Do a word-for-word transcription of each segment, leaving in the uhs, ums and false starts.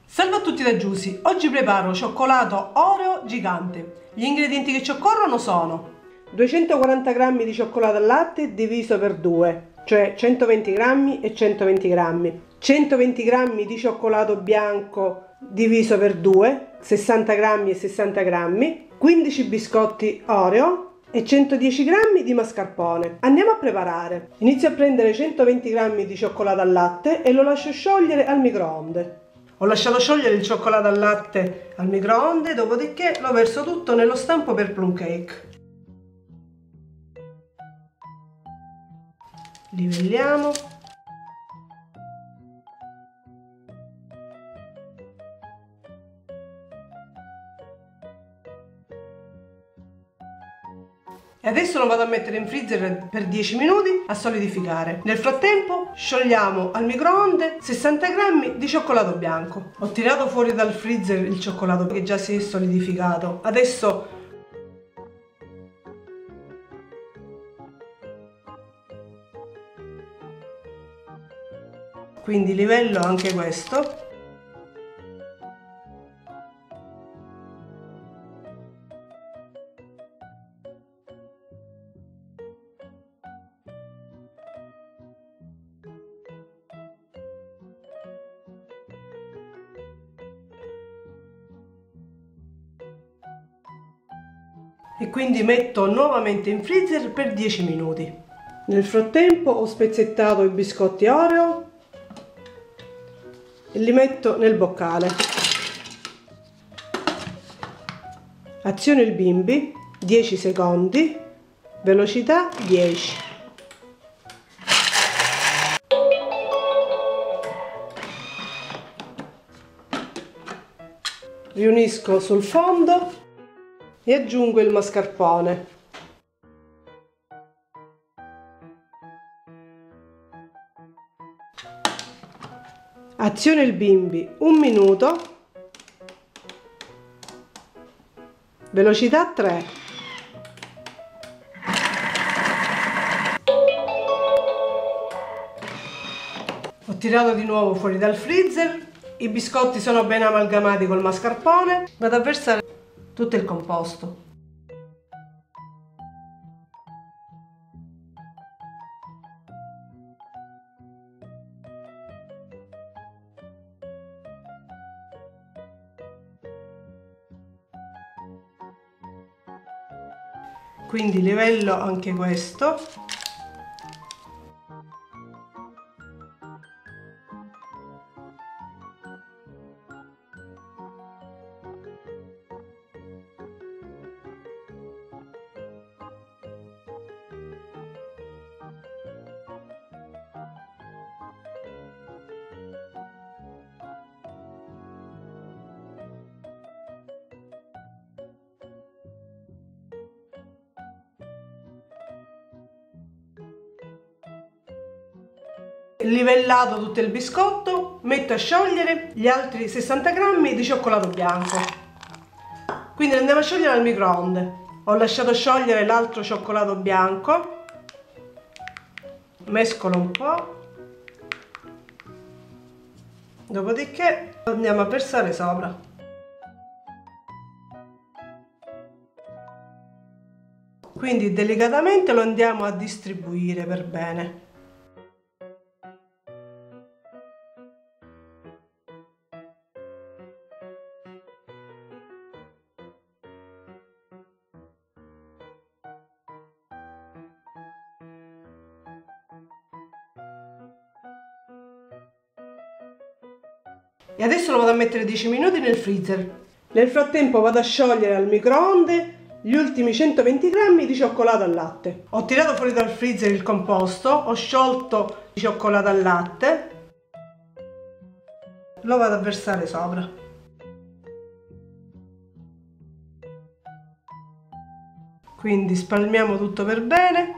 Salve a tutti da Giusy, oggi preparo cioccolato Oreo gigante. Gli ingredienti che ci occorrono sono duecentoquaranta grammi di cioccolato al latte diviso per due, cioè centoventi grammi e centoventi grammi, centoventi grammi di cioccolato bianco diviso per due, sessanta grammi e sessanta grammi, quindici biscotti Oreo e centodieci grammi di mascarpone. Andiamo a preparare. Inizio a prendere centoventi grammi di cioccolato al latte e lo lascio sciogliere al microonde. Ho lasciato sciogliere il cioccolato al latte al microonde, dopodiché lo verso tutto nello stampo per plum cake. Livelliamo. E adesso lo vado a mettere in freezer per dieci minuti a solidificare. Nel frattempo sciogliamo al microonde sessanta grammi di cioccolato bianco. Ho tirato fuori dal freezer il cioccolato che già si è solidificato. Adesso quindi livello anche questo. E quindi metto nuovamente in freezer per dieci minuti. Nel frattempo ho spezzettato i biscotti Oreo e li metto nel boccale. Aziono il bimbi, dieci secondi, velocità dieci. Riunisco sul fondo e aggiungo il mascarpone. Aziono il bimbi un minuto, velocità tre. Ho tirato di nuovo fuori dal freezer, i biscotti sono ben amalgamati col mascarpone, vado a versare tutto il composto. Quindi livello anche questo. Livellato tutto il biscotto, metto a sciogliere gli altri sessanta grammi di cioccolato bianco. Quindi andiamo a sciogliere al microonde. Ho lasciato sciogliere l'altro cioccolato bianco, mescolo un po', dopodiché andiamo a versare sopra. Quindi delicatamente lo andiamo a distribuire per bene. E adesso lo vado a mettere dieci minuti nel freezer. Nel frattempo vado a sciogliere al microonde gli ultimi centoventi grammi di cioccolato al latte. Ho tirato fuori dal freezer il composto, ho sciolto il cioccolato al latte, lo vado a versare sopra. Quindi spalmiamo tutto per bene.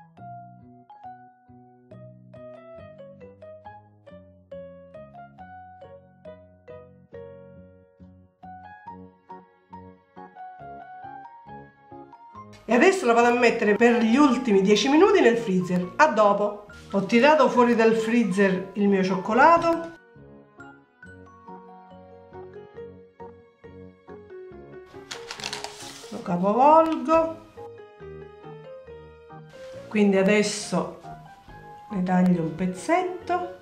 E adesso la vado a mettere per gli ultimi dieci minuti nel freezer. A dopo. Ho tirato fuori dal freezer il mio cioccolato lo capovolgo, quindi adesso ne taglio un pezzetto.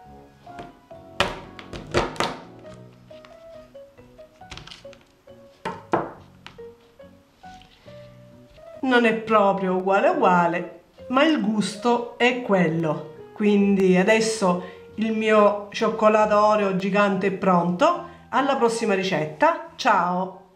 Non è proprio uguale uguale, ma il gusto è quello. Quindi adesso il mio cioccolato Oreo gigante è pronto. Alla prossima ricetta, ciao!